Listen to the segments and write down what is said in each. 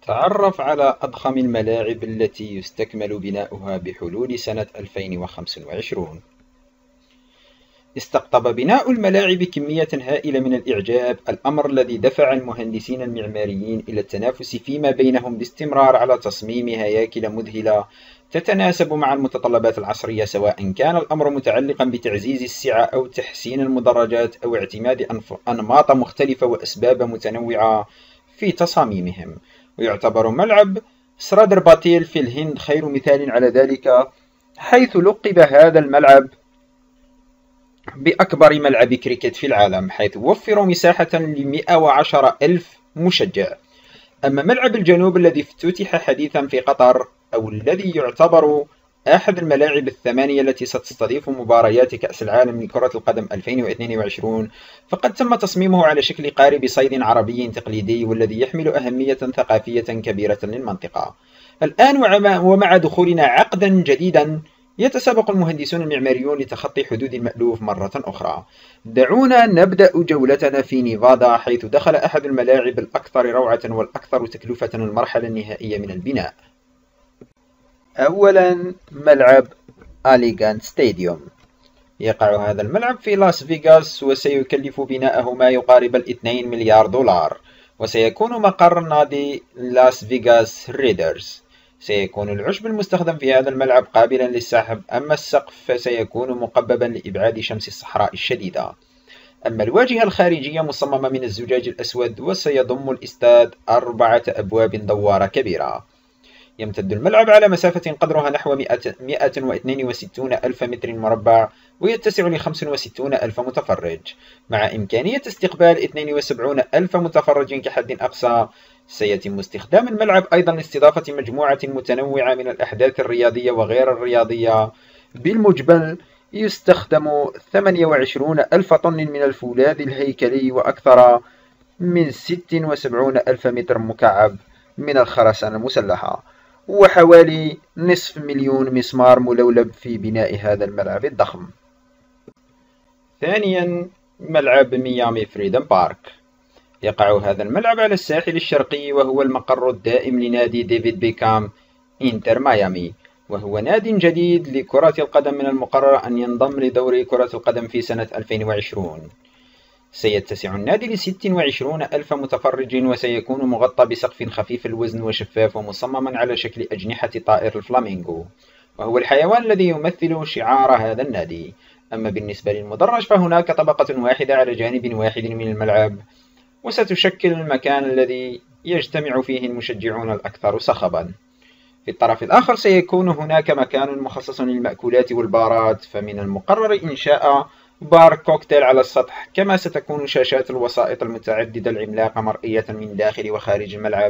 تعرف على أضخم الملاعب التي يستكمل بناؤها بحلول سنة 2025. استقطب بناء الملاعب كمية هائلة من الإعجاب، الأمر الذي دفع المهندسين المعماريين إلى التنافس فيما بينهم باستمرار على تصميم هياكل مذهلة تتناسب مع المتطلبات العصرية، سواء كان الأمر متعلقا بتعزيز السعة أو تحسين المدرجات أو اعتماد أنماط مختلفة وأسباب متنوعة في تصاميمهم. ويعتبر ملعب سرادر باتيل في الهند خير مثال على ذلك، حيث لقب هذا الملعب بأكبر ملعب كريكت في العالم، حيث يوفر مساحة ل110 ألف مشجع. أما ملعب الجنوب الذي افتتح حديثا في قطر، أو الذي يعتبر أحد الملاعب الثمانية التي ستستضيف مباريات كأس العالم لكرة القدم 2022، فقد تم تصميمه على شكل قارب صيد عربي تقليدي، والذي يحمل أهمية ثقافية كبيرة للمنطقة. الآن ومع دخولنا عقدا جديدا، يتسابق المهندسون المعماريون لتخطي حدود المألوف مرة أخرى. دعونا نبدأ جولتنا في نيفادا، حيث دخل أحد الملاعب الأكثر روعة والأكثر تكلفة المرحلة النهائية من البناء. أولا، ملعب أليغانت ستاديوم. يقع هذا الملعب في لاس فيغاس، وسيكلف بناءه ما يقارب ال2 مليار دولار، وسيكون مقر نادي لاس فيغاس ريدرز. سيكون العشب المستخدم في هذا الملعب قابلا للسحب، أما السقف فسيكون مقببا لإبعاد شمس الصحراء الشديدة. أما الواجهة الخارجية مصممة من الزجاج الأسود، وسيضم الاستاد 4 أبواب دوارة كبيرة. يمتد الملعب على مسافة قدرها نحو 162 ألف متر مربع، ويتسع ل65 ألف متفرج، مع إمكانية استقبال 72 ألف متفرج كحد أقصى. سيتم استخدام الملعب أيضا لاستضافة مجموعة متنوعة من الأحداث الرياضية وغير الرياضية. بالمجمل يستخدم 28 ألف طن من الفولاذ الهيكلي، وأكثر من 76 ألف متر مكعب من الخرسانة المسلحة، وحوالي نصف مليون مسمار ملولب في بناء هذا الملعب الضخم. ثانيا، ملعب ميامي فريدم بارك. يقع هذا الملعب على الساحل الشرقي، وهو المقر الدائم لنادي ديفيد بيكام إنتر ميامي، وهو ناد جديد لكرة القدم من المقرر أن ينضم لدوري كرة القدم في سنة 2020. سيتسع النادي ل26 ألف متفرج، وسيكون مغطى بسقف خفيف الوزن وشفاف ومصمما على شكل أجنحة طائر الفلامينغو، وهو الحيوان الذي يمثل شعار هذا النادي. أما بالنسبة للمدرج، فهناك طبقة واحدة على جانب واحد من الملعب، وستشكل المكان الذي يجتمع فيه المشجعون الأكثر صخبا. في الطرف الآخر سيكون هناك مكان مخصص للمأكولات والبارات، فمن المقرر إنشاء بار كوكتيل على السطح، كما ستكون شاشات الوسائط المتعددة العملاقة مرئية من داخل وخارج الملعب،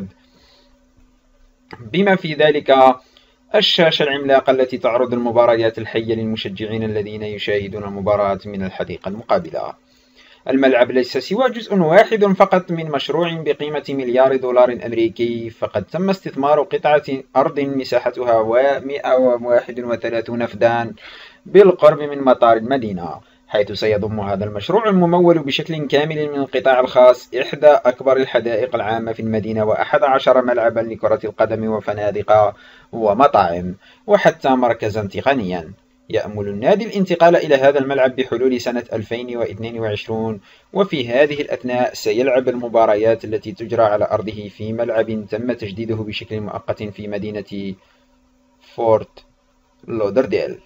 بما في ذلك الشاشة العملاقة التي تعرض المباريات الحية للمشجعين الذين يشاهدون المباراة من الحديقة المقابلة. الملعب ليس سوى جزء واحد فقط من مشروع بقيمة مليار دولار أمريكي، فقد تم استثمار قطعة أرض مساحتها 131 فدان بالقرب من مطار المدينة، حيث سيضم هذا المشروع الممول بشكل كامل من القطاع الخاص إحدى أكبر الحدائق العامة في المدينة، و11 ملعبا لكرة القدم وفنادق ومطاعم، وحتى مركزا تقنيا. يأمل النادي الانتقال إلى هذا الملعب بحلول سنة 2022، وفي هذه الأثناء سيلعب المباريات التي تجرى على أرضه في ملعب تم تجديده بشكل مؤقت في مدينة فورت لودرديل.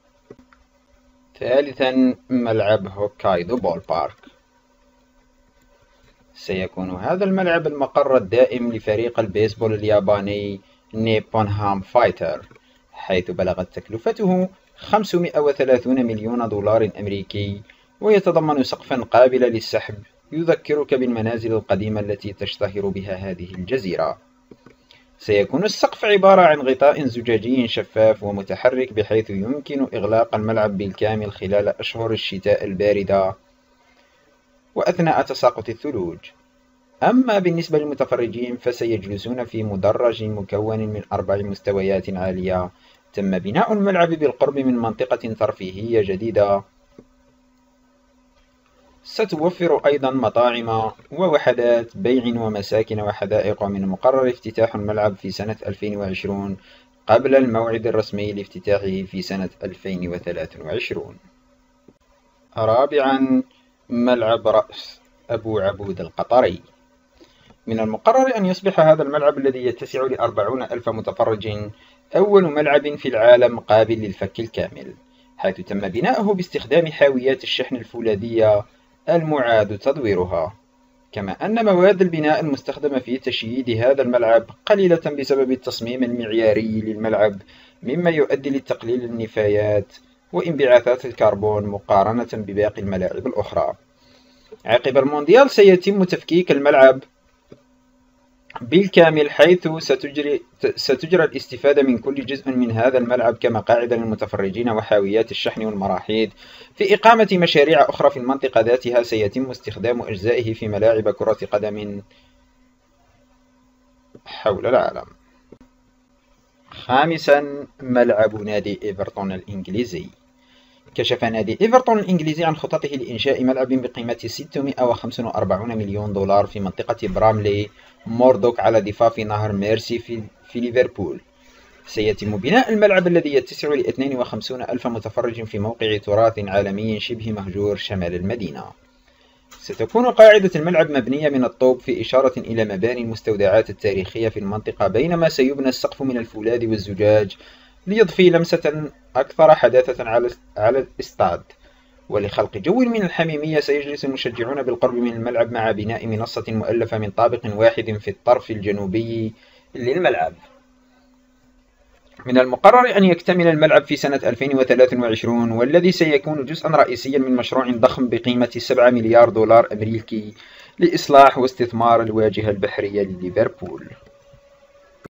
ثالثا، ملعب هوكايدو بول بارك. سيكون هذا الملعب المقر الدائم لفريق البيسبول الياباني نيبون هام فايتر، حيث بلغت تكلفته 530 مليون دولار أمريكي، ويتضمن سقفا قابلا للسحب يذكرك بالمنازل القديمة التي تشتهر بها هذه الجزيرة. سيكون السقف عبارة عن غطاء زجاجي شفاف ومتحرك، بحيث يمكن إغلاق الملعب بالكامل خلال أشهر الشتاء الباردة وأثناء تساقط الثلوج. أما بالنسبة للمتفرجين، فسيجلسون في مدرج مكون من 4 مستويات عالية. تم بناء الملعب بالقرب من منطقة ترفيهية جديدة ستوفر أيضا مطاعم ووحدات بيع ومساكن وحدائق. ومن المقرر افتتاح الملعب في سنة 2020 قبل الموعد الرسمي لافتتاحه في سنة 2023. رابعا، ملعب رأس أبو عبود القطري. من المقرر أن يصبح هذا الملعب الذي يتسع ل40,000 متفرج أول ملعب في العالم قابل للفك الكامل، حيث تم بناؤه باستخدام حاويات الشحن الفولاذية المعاد تدويرها. كما أن مواد البناء المستخدمة في تشييد هذا الملعب قليلة بسبب التصميم المعياري للملعب، مما يؤدي لتقليل النفايات وانبعاثات الكربون مقارنة بباقي الملاعب الأخرى. عقب المونديال سيتم تفكيك الملعب بالكامل، حيث ستجرى الاستفادة من كل جزء من هذا الملعب كمقاعد للمتفرجين وحاويات الشحن والمراحيض. في إقامة مشاريع أخرى في المنطقة ذاتها سيتم استخدام أجزائه في ملاعب كرة قدم حول العالم. خامسا، ملعب نادي إيفرتون الإنجليزي. كشف نادي إيفرتون الإنجليزي عن خططه لإنشاء ملعب بقيمة 645 مليون دولار في منطقة براملي موردوك على ضفاف نهر ميرسي في ليفربول. سيتم بناء الملعب الذي يتسع ل52,000 متفرج في موقع تراث عالمي شبه مهجور شمال المدينة. ستكون قاعدة الملعب مبنية من الطوب في إشارة إلى مباني المستودعات التاريخية في المنطقة، بينما سيبنى السقف من الفولاذ والزجاج ليضفي لمسة أكثر حداثة على الاستاد. ولخلق جو من الحميمية سيجلس المشجعون بالقرب من الملعب مع بناء منصة مؤلفة من طابق واحد في الطرف الجنوبي للملعب. من المقرر أن يكتمل الملعب في سنة 2023، والذي سيكون جزءا رئيسيا من مشروع ضخم بقيمة 7 مليار دولار أمريكي لإصلاح واستثمار الواجهة البحرية لليفربول.